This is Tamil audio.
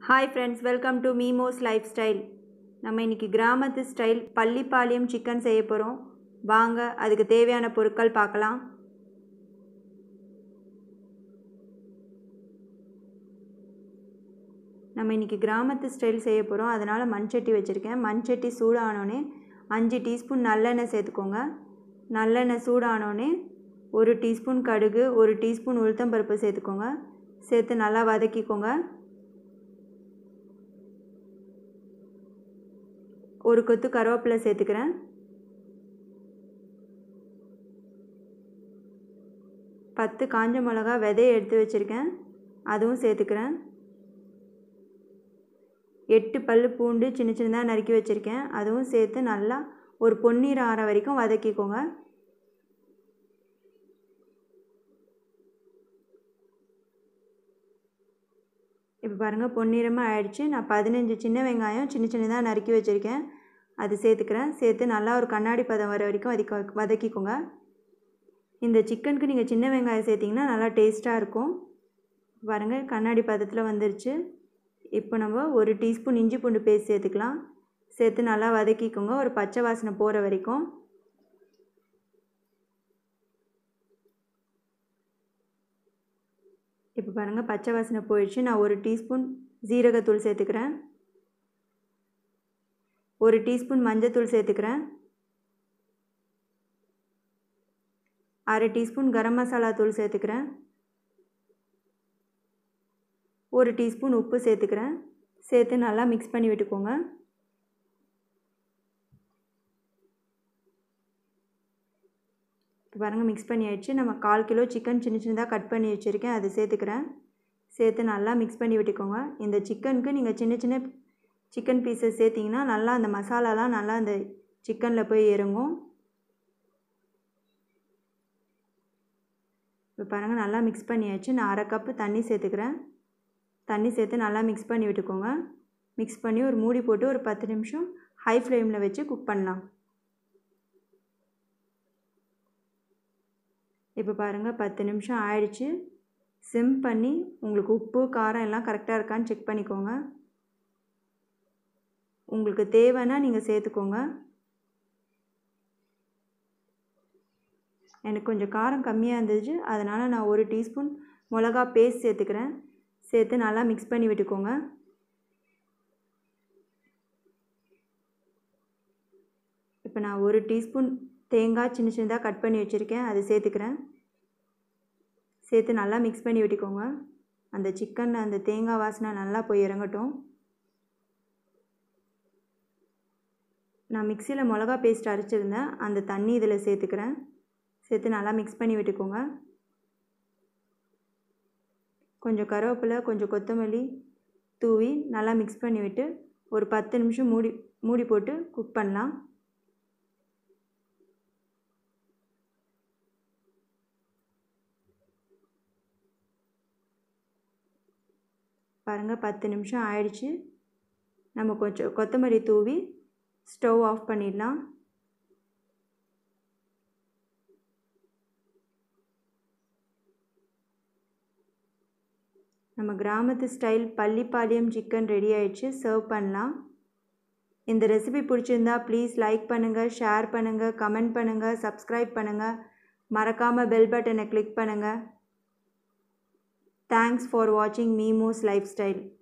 Hi friends, welcome to Mimo's Lifestyle. நம்ம இன்னைக்கு கிராமத்து ஸ்டைல் பள்ளிப்பாளையம் சிக்கன் செய்ய போறோம். வாங்க அதுக்கு தேவையான பொருட்கள் பார்க்கலாம். நம்ம இன்னைக்கு கிராமத்து ஸ்டைல் செய்ய போறோம். அதனால மண்சட்டி வச்சிருக்கேன். மண்சட்டி சூடானோனே 5 டீஸ்பூன் நல்லெண்ணெய் சேர்த்துக்கோங்க. நல்லெண்ணெய் சூடானோனே 1 டீஸ்பூன் கடுகு, 1 டீஸ்பூன் உளுத்தம் பருப்பு சேர்த்துக்கோங்க. சேர்த்து நல்லா வதக்கிக்கோங்க. ஒரு கொத்து கருவேப்பிலை சேர்த்துக்கிறேன். பத்து காஞ்ச மிளகா விதையை எடுத்து வச்சுருக்கேன், அதுவும் சேர்த்துக்கிறேன். 8 பல் பூண்டு சின்ன சின்னதாக நறுக்கி வச்சுருக்கேன், அதுவும் சேர்த்து நல்லா ஒரு பொன்னிறம் ஆற வரைக்கும் வதக்கிக்கோங்க. இப்போ பாருங்கள் பொன்னிறமாக ஆயிடுச்சு. நான் 15 சின்ன வெங்காயம் சின்ன சின்னதாக நறுக்கி வச்சுருக்கேன், அது சேர்த்துக்கிறேன். சேர்த்து நல்லா ஒரு கண்ணாடி பதம் வர வரைக்கும் வதக்கிக்கோங்க. இந்த சிக்கனுக்கு நீங்கள் சின்ன வெங்காயம் சேர்த்திங்கன்னா நல்லா டேஸ்ட்டாக இருக்கும். பாருங்கள் கண்ணாடி பதத்தில் வந்துருச்சு. இப்போ நம்ம 1 டீஸ்பூன் இஞ்சி பூண்டு பேஸ்ட் சேர்த்துக்கலாம். சேர்த்து நல்லா வதக்கிக்கோங்க ஒரு பச்சை வாசனை போகிற வரைக்கும். இப்போ பாருங்கள் பச்சை வாசனை போயிடுச்சு. நான் 1 டீஸ்பூன் ஜீரகத்தூள் சேர்த்துக்கிறேன். 1 டீஸ்பூன் மஞ்சத்தூள் சேர்த்துக்கிறேன். 1/2 டீஸ்பூன் கரம் மசாலா தூள் சேர்த்துக்கிறேன். 1 டீஸ்பூன் உப்பு சேர்த்துக்கிறேன். சேர்த்து நல்லா மிக்ஸ் பண்ணி விட்டுக்கோங்க. பாருங்கள் மிக்ஸ் பண்ணி ஆயிடுச்சு. நம்ம 1/4 கிலோ சிக்கன் சின்ன சின்னதாக கட் பண்ணி வச்சுருக்கேன், அது சேர்த்துக்கிறேன். சேர்த்து நல்லா மிக்ஸ் பண்ணி விட்டுக்கோங்க. இந்த சிக்கனுக்கு நீங்கள் சின்ன சின்ன சிக்கன் பீஸஸ் சேர்த்திங்கன்னா நல்லா அந்த மசாலாலாம் நல்லா அந்த சிக்கனில் போய் இறங்கும். இப்போ பாருங்கள் நல்லா மிக்ஸ் பண்ணியாச்சு. நான் 1/2 கப்பு தண்ணி சேர்த்துக்கிறேன். தண்ணி சேர்த்து நல்லா மிக்ஸ் பண்ணி விட்டுக்கோங்க. மிக்ஸ் பண்ணி ஒரு மூடி போட்டு ஒரு 10 நிமிஷம் ஹை ஃப்ளேமில் வச்சு குக் பண்ணலாம். இப்போ பாருங்கள் 10 நிமிஷம் ஆயிடுச்சு. சிம் பண்ணி உங்களுக்கு உப்பு காரம் எல்லாம் கரெக்டாக இருக்கான்னு செக் பண்ணிக்கோங்க. உங்களுக்கு தேவைன்னா நீங்கள் சேர்த்துக்கோங்க. எனக்கு கொஞ்சம் காரம் கம்மியாக இருந்துச்சு, அதனால் நான் 1 டீஸ்பூன் மிளகா பேஸ்ட் சேர்த்துக்கிறேன். சேர்த்து நல்லா மிக்ஸ் பண்ணி விட்டுக்கோங்க. இப்போ நான் 1 டீஸ்பூன் தேங்காய் சின்ன சின்னதாக கட் பண்ணி வச்சுருக்கேன், அது சேர்த்துக்கிறேன். சேர்த்து நல்லா மிக்ஸ் பண்ணி விட்டுக்கோங்க. அந்த சிக்கனில் அந்த தேங்காய் வாசனை நல்லா போய் இறங்கட்டும். நான் மிக்சியில் மிளகா பேஸ்ட் அரைச்சிருந்தேன், அந்த தண்ணி இதில் சேர்த்துக்கிறேன். சேர்த்து நல்லா மிக்ஸ் பண்ணி விட்டுக்கோங்க. கொஞ்சம் கருவேப்பிலை கொஞ்சம் கொத்தமல்லி தூவி நல்லா மிக்ஸ் பண்ணி விட்டு ஒரு 10 நிமிஷம் மூடி போட்டு குக் பண்ணலாம். பாருங்கள் 10 நிமிஷம் ஆயிடுச்சு. நம்ம கொஞ்சம் கொத்தமல்லி தூவி ஸ்டவ் ஆஃப் பண்ணிடலாம். நம்ம கிராமத்து ஸ்டைல் பள்ளிப்பாளையம் சிக்கன் ரெடி ஆயிடுச்சு. சர்வ் பண்ணலாம். இந்த ரெசிபி பிடிச்சிருந்தா ப்ளீஸ் லைக் பண்ணுங்கள், ஷேர் பண்ணுங்கள், கமெண்ட் பண்ணுங்கள், சப்ஸ்கிரைப் பண்ணுங்கள். மறக்காமல் பெல் பட்டனை கிளிக் பண்ணுங்கள். Thanks for watching Mimo's Lifestyle.